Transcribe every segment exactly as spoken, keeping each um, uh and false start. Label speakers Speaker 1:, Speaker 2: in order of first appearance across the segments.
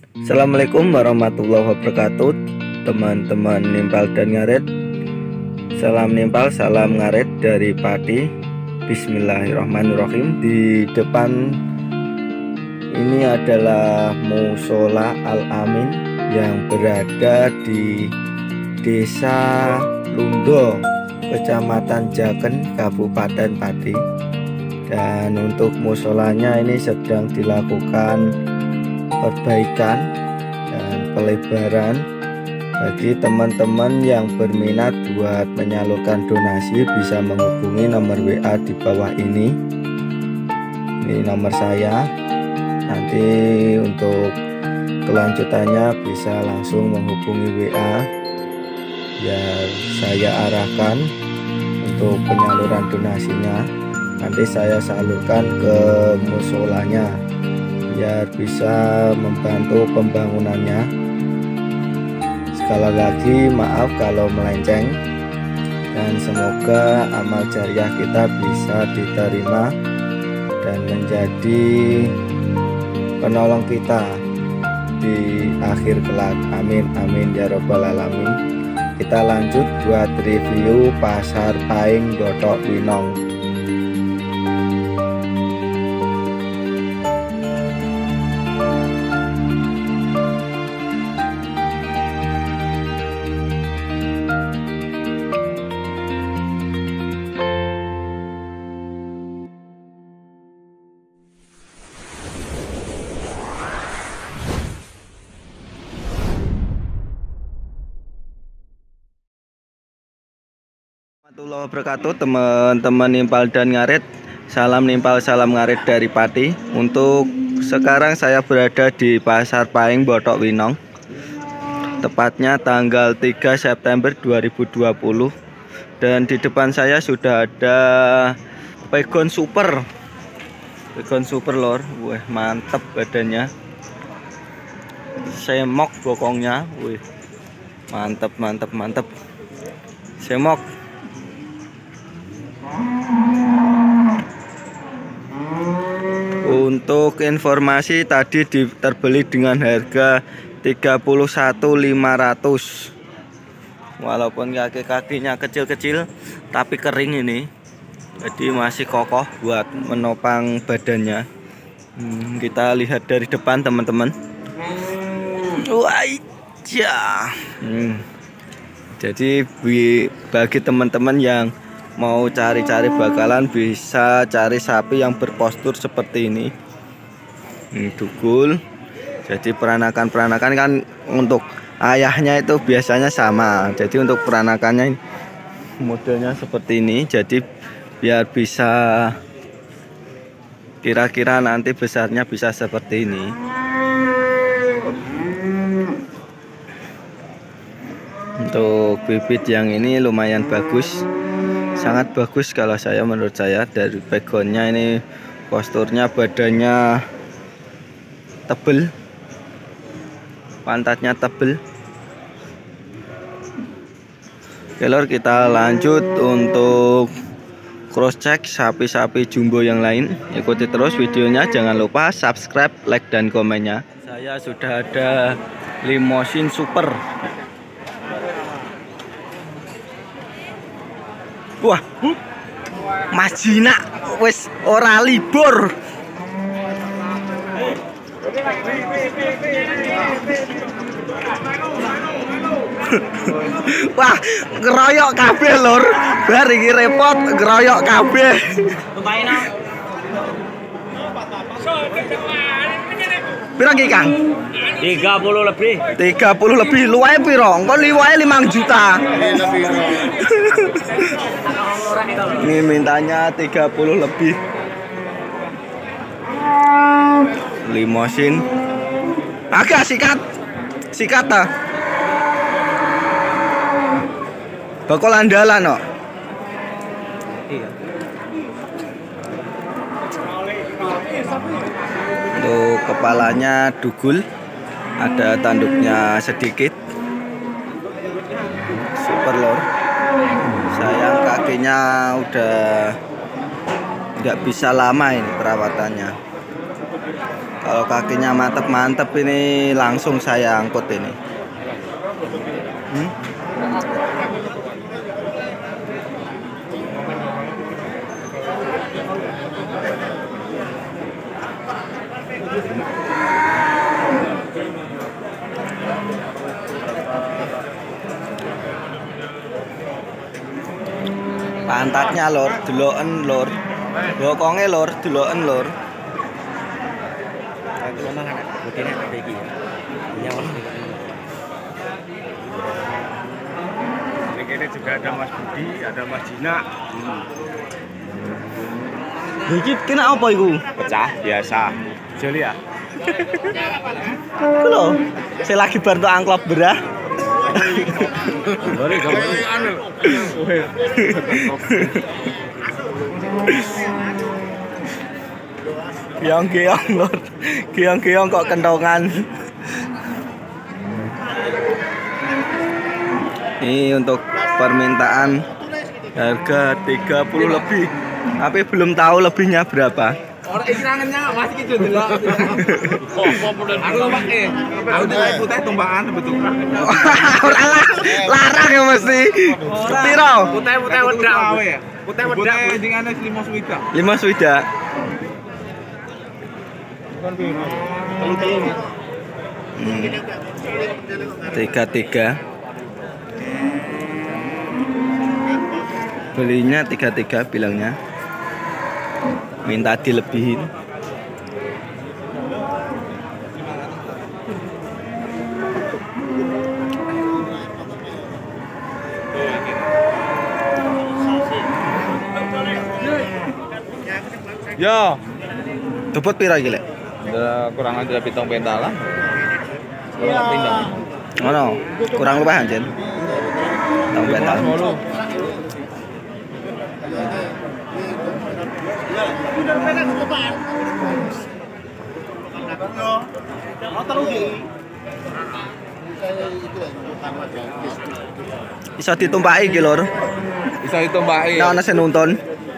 Speaker 1: Assalamualaikum warahmatullahi wabarakatuh, teman-teman nimpal dan ngaret. Salam nimpal, salam ngaret dari Pati. Bismillahirrahmanirrahim. Di depan ini adalah Musola Al-Amin yang berada di Desa Lundo, Kecamatan Jaken, Kabupaten Pati. Dan untuk musolanya ini sedang dilakukan perbaikan dan pelebaran. Bagi teman-teman yang berminat buat menyalurkan donasi bisa menghubungi nomor W A di bawah ini. Ini nomor saya. Nanti untuk kelanjutannya bisa langsung menghubungi W A biar saya arahkan untuk penyaluran donasinya. Nanti saya salurkan ke musolanya biar bisa membantu pembangunannya. Sekali lagi maaf kalau melenceng, dan semoga amal jariah kita bisa diterima dan menjadi penolong kita di akhir kelak. Amin amin ya robbal alamin. Kita lanjut buat review Pasar Paing Botok Winong. Warahmatullahi wabarakatuh, teman-teman nimpal dan ngaret. Salam nimpal, salam ngaret dari Pati. Untuk sekarang saya berada di Pasar Paing Botok Winong, tepatnya tanggal tiga September dua ribu dua puluh. Dan di depan saya sudah ada Pegon Super. Pegon Super lor. Wih, mantep badannya. Semok bokongnya. Wih. Mantep, mantep, mantep. Semok. Untuk informasi tadi di, terbeli dengan harga tiga puluh satu ribu lima ratus. Walaupun kaki-kakinya kecil-kecil tapi kering ini, jadi masih kokoh buat menopang badannya. Hmm, kita lihat dari depan teman-teman. Wah, iya. Hmm. Jadi bagi teman-teman yang mau cari-cari bakalan bisa cari sapi yang berpostur seperti ini. Ini dugul. Jadi peranakan-peranakan kan untuk ayahnya itu biasanya sama. Jadi untuk peranakannya modelnya seperti ini. Jadi biar bisa kira-kira nanti besarnya bisa seperti ini. Untuk bibit yang ini lumayan bagus. Sangat bagus kalau saya, menurut saya. Dari pegonnya ini posturnya, badannya tebel, pantatnya tebel. Oke lor, kita lanjut untuk cross check sapi-sapi jumbo yang lain. Ikuti terus videonya, jangan lupa subscribe, like dan komennya. Saya sudah ada Limousine Super. Wah, Mas Jina wis ora libur. Wah, ngeroyok kabeh lur. Bar iki repot ngeroyok kabeh. Pira ki, Kang?
Speaker 2: tiga puluh lebih.
Speaker 1: tiga puluh lebih. Luwae pira? Engko liwae lima juta. Ini mintanya tiga puluh lebih. Limousine. Agak sikat. Sikat ta. Bakal andalan kok. Iya. Untuk kepalanya dugul, ada tanduknya sedikit. Super lor. Sayang kakinya udah nggak bisa lama ini perawatannya. Kalau kakinya mantep-mantep ini langsung saya angkut ini. Hmm? Pantatnya lor, deloken lor. Bokonge lor, deloken lor.
Speaker 2: Ini juga ada Mas Budi, ada Mas Jina.
Speaker 1: Iki kena apa iku?
Speaker 2: Pecah biasa. Joli ya.
Speaker 1: Iku lho, saya lagi bantu angklop berah.
Speaker 2: Boleh gambar.
Speaker 1: Giong-giong lor. Giong-giong kok kentongan. Ini untuk permintaan harga tiga puluh lebih. Tapi belum tahu lebihnya berapa.
Speaker 3: Orang iki rangennya masih gitu delok. Aku pakai. Aku tuh putih tumbakan betul.
Speaker 1: Ora larang ya mesti. Piro?
Speaker 3: Putih-putih wedak. Putih wedak dingane lima swida.
Speaker 1: lima swida. Tiga tiga. Belinya tiga tiga bilangnya. Minta dilebihin.
Speaker 3: Yo.
Speaker 1: Cepet pira iki lek?
Speaker 3: Kurang aja pitung pentalan. Iya.
Speaker 1: Ngono, kurang lupahan Jen. Tong bental. Bisa ditumpaki iki lur.
Speaker 3: Bisa ditumpaki.
Speaker 1: Nek ana sing nonton.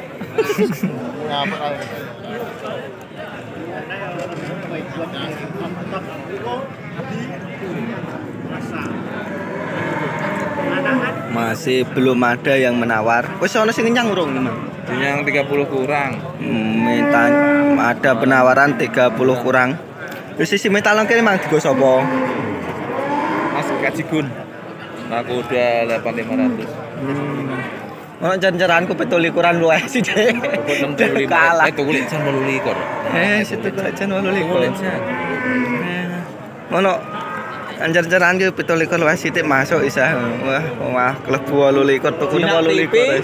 Speaker 1: Masih belum ada yang menawar. Wis ana sing kenyang urung, Mang?
Speaker 3: Yang tiga puluh kurang.
Speaker 1: Minta ada penawaran tiga puluh kurang. Wis sisi metalon kene Mang digo sapa?
Speaker 3: Mas Kajigun. Aku udah delapan ribu lima ratus.
Speaker 1: Hmm. Ono jan-jaranku betul likuran luwih sih, Dek.
Speaker 3: enam puluh lima.
Speaker 1: Kalah.
Speaker 3: Eh, tuku lek jan delapan puluh lima.
Speaker 1: Eh, situ kok jan delapan puluh lima. Ono anjar-anjaran ki betul likur luwih sithik masuk isah. Wah, wah klebu delapan puluh lima tukune delapan puluh lima.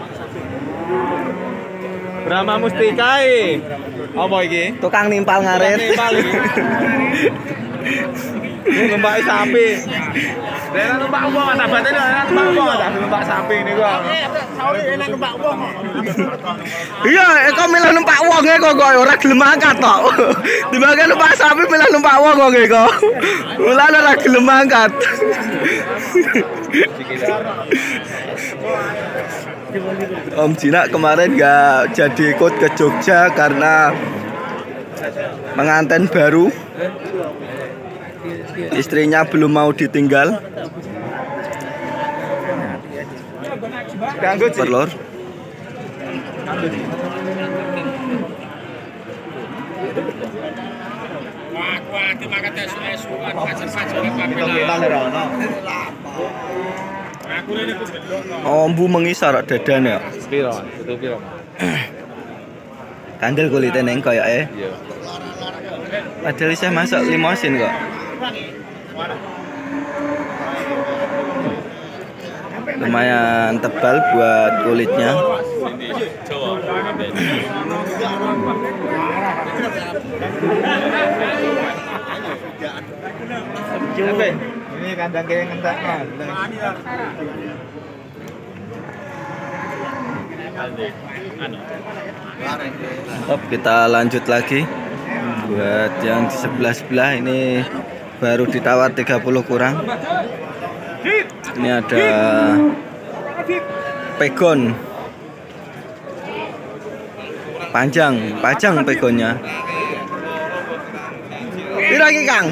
Speaker 3: Brahma Mustika e. Apa iki?
Speaker 1: Tukang nimpal ngarit.
Speaker 3: Nimpal iki. Numpak sapi. Dene numpak wong tak batene ora numpak wong tak numpak sapi niku. Sauri enak numpak wong.
Speaker 1: Iya, kok milih numpak wong e kok kok ora gelem angkat tok. Dibagi numpak sapi milih numpak wong kok kok. Mulane ora gelem angkat. Om Jina kemarin gak jadi ikut ke Jogja karena pengantin baru. Istrinya belum mau ditinggal. Perlor. Oh, mbu mengisar dadane kok.
Speaker 3: Piro? Itu piro?
Speaker 1: Kandel kulite neng koyoke.
Speaker 3: Iya.
Speaker 1: Padahal saya masak limosin kok. Lumayan tebal buat kulitnya.
Speaker 3: Ini kandang kayak ngentak kan.
Speaker 1: Top, kita lanjut lagi. Buat yang di sebelah-sebelah ini baru ditawar tiga puluh kurang. Ini ada pegon. Panjang, panjang pegonnya. Piro iki, Kang?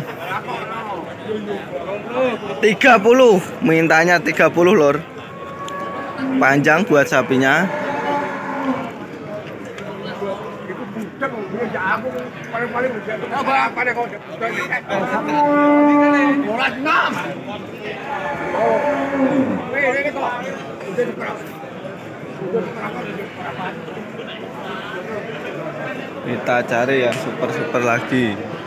Speaker 1: tiga puluh, mintanya tiga puluh, Lur. Panjang buat sapinya. Kita cari yang super-super lagi.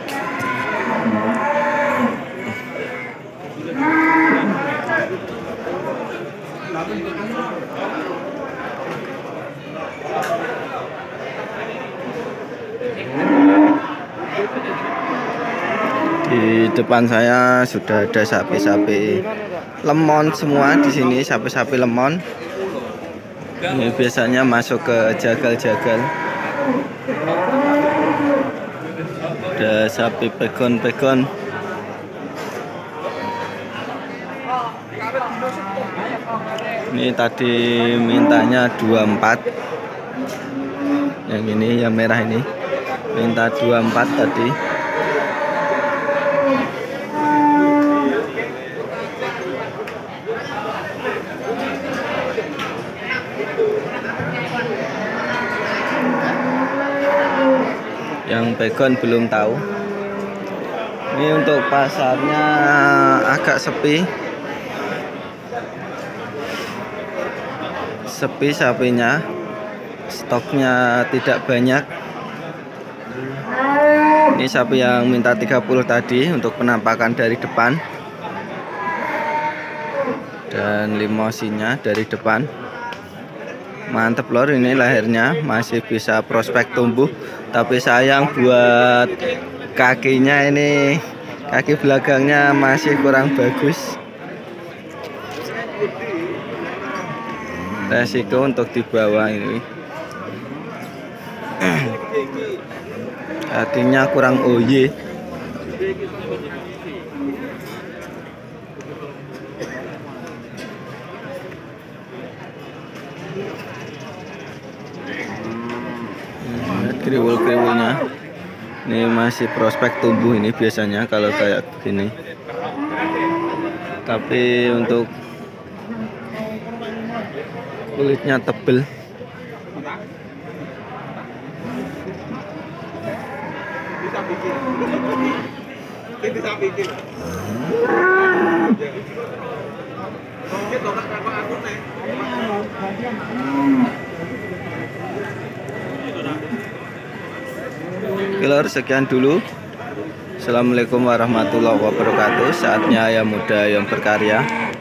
Speaker 1: Di depan saya sudah ada sapi-sapi lemon semua di sini, sapi-sapi lemon. Ini biasanya masuk ke jagal-jagal. Ada sapi pegon-pegon. Ini tadi mintanya dua puluh empat. Yang ini yang merah ini minta dua puluh empat tadi. Yang pegon belum tahu. Ini untuk pasarnya agak sepi. Sepi sapinya. Stoknya tidak banyak. Ini sapi yang minta tiga puluh tadi untuk penampakan dari depan. Dan limousinnya dari depan. Mantep, Lor, ini lahirnya masih bisa prospek tumbuh, tapi sayang buat kakinya, ini kaki belakangnya masih kurang bagus. Resiko untuk dibawa ini. Kakinya kurang O Y. Kriwul-kriwulnya ini masih prospek tumbuh ini biasanya kalau kayak begini, tapi untuk kulitnya tebel. Lor, sekian dulu. Assalamualaikum warahmatullahi wabarakatuh. Saatnya Ayam Muda yang berkarya.